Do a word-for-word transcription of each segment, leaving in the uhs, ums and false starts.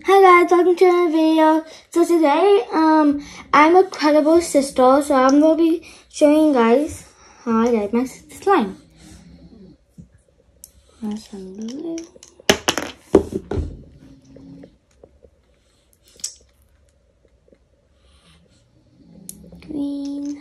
Hi guys, welcome to another video. So today, um, I'm a credible sister, so I'm gonna be showing you guys how I did my slime. That's some blue. Green.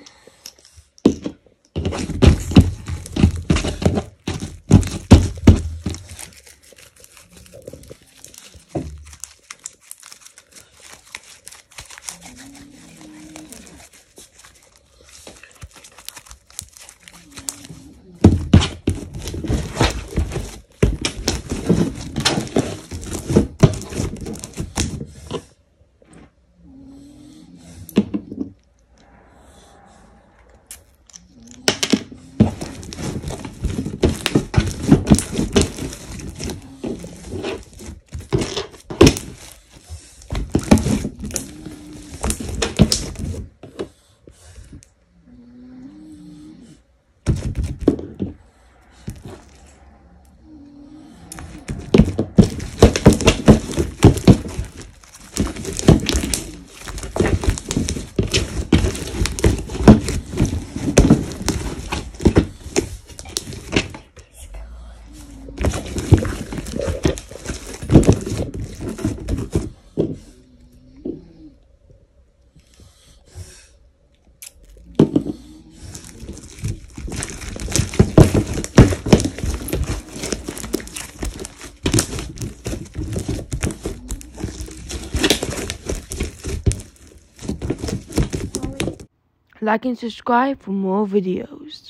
Like and subscribe for more videos.